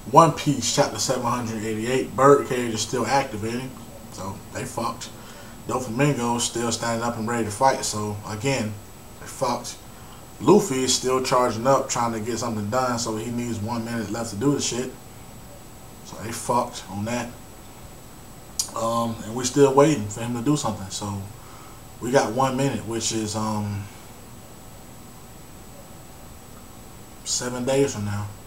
One Piece chapter 788. Birdcage is still activating, so they fucked. Doflamingo's still standing up and ready to fight, so again, they fucked. Luffy is still charging up, trying to get something done, so he needs 1 minute left to do the shit. So they fucked on that. And we're still waiting for him to do something. So we got 1 minute, which is 7 days from now.